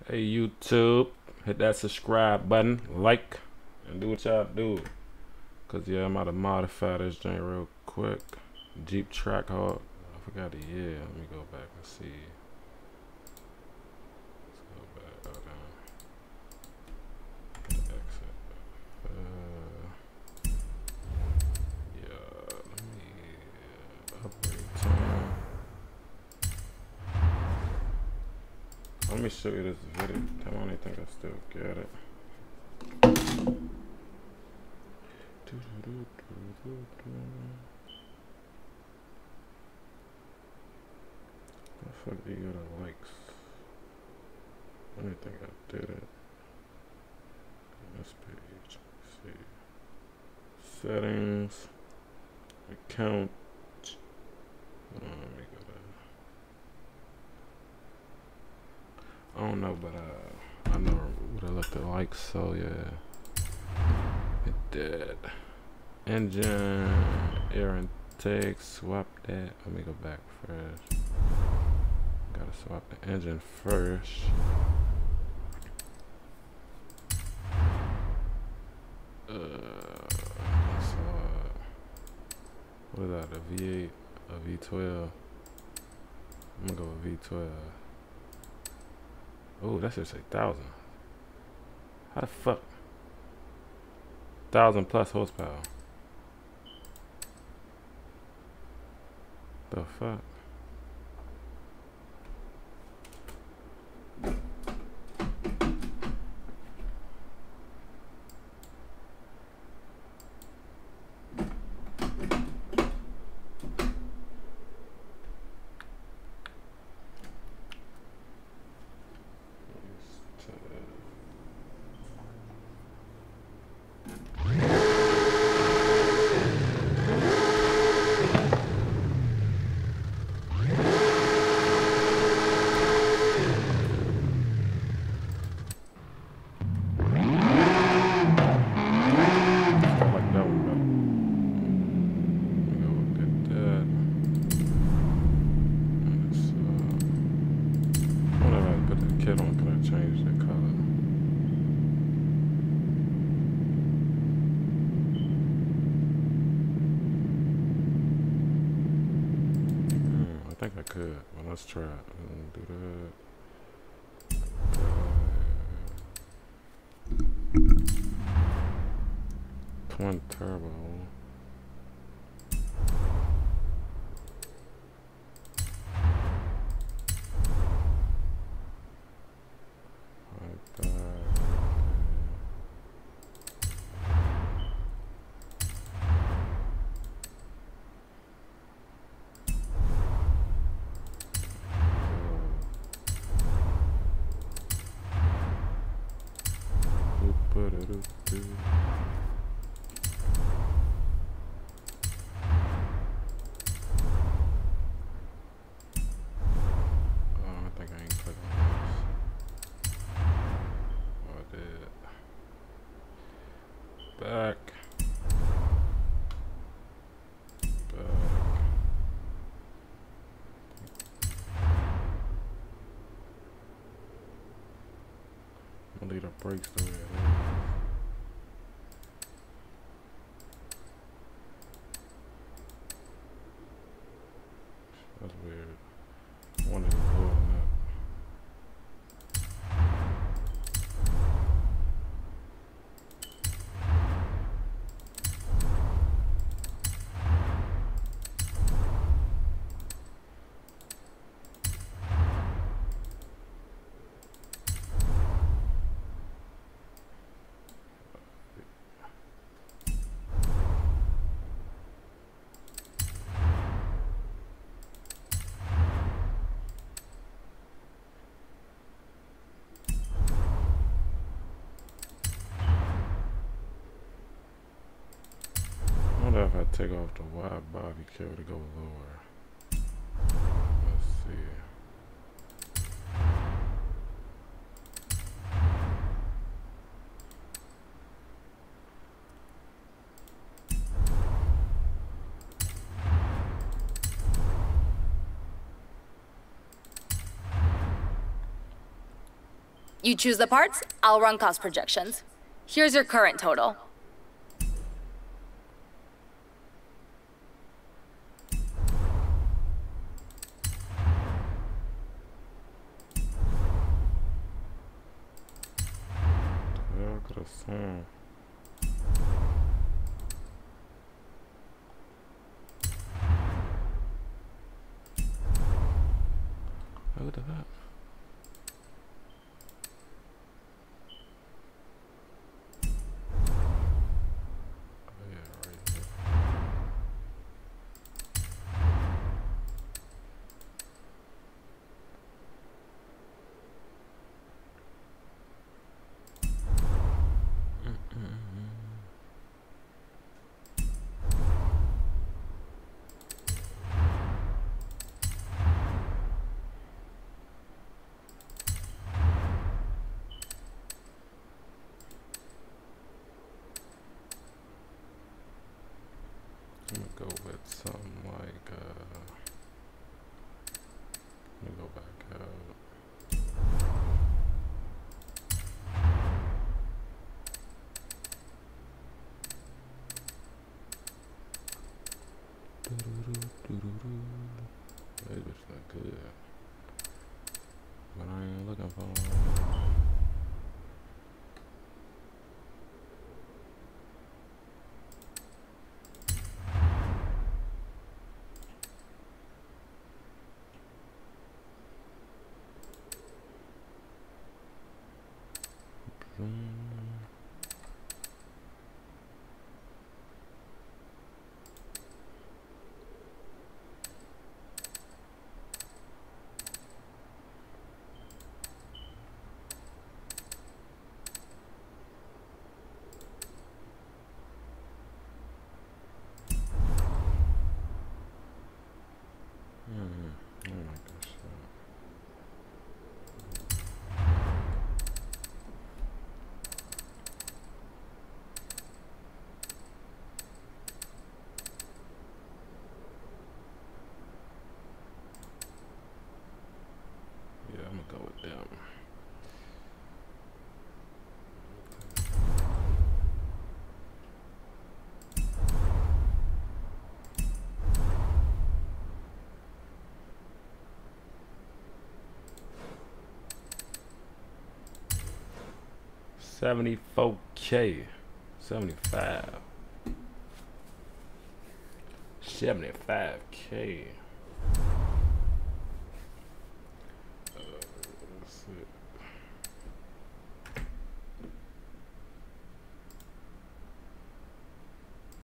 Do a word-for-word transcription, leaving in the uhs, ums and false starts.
Hey YouTube, hit that subscribe button, like, and do what y'all do. Cause yeah, I'm about to modify this joint real quick. Jeep Trackhawk. I forgot the year. Let me go back and see. Let's go back. Hold on. Exit. Uh, yeah. Let me upgrade time. Let me show you this video. I don't even think I still get it. The fuck do you got the likes? I don't think I did it. This page. Let's see. Settings. Account. Hold on, let me go there. I don't know, but uh, I know what I looked at likes, so yeah. It did. Engine, air intake, swap that. Let me go back first. Gotta swap the engine first. Uh, so, uh, what is that? A V eight, a V twelve. I'm gonna go with V twelve. Oh, that should say thousand. How the fuck? Thousand plus horsepower. The fuck? Let's try it. Do that. Twin turbo. Back. Back. I'm gonna leave the brakes the way it is. That's weird. I wanted to pull on that. If I take off the wide body, care to go lower. Let's see. You choose the parts, I'll run cost projections. Here's your current total. Look at that. I'm gonna go with something like, uh, let me go back out. That bitch not good, but I ain't looking for one. Go with them. seventy-four K, seventy-five, seventy-five K.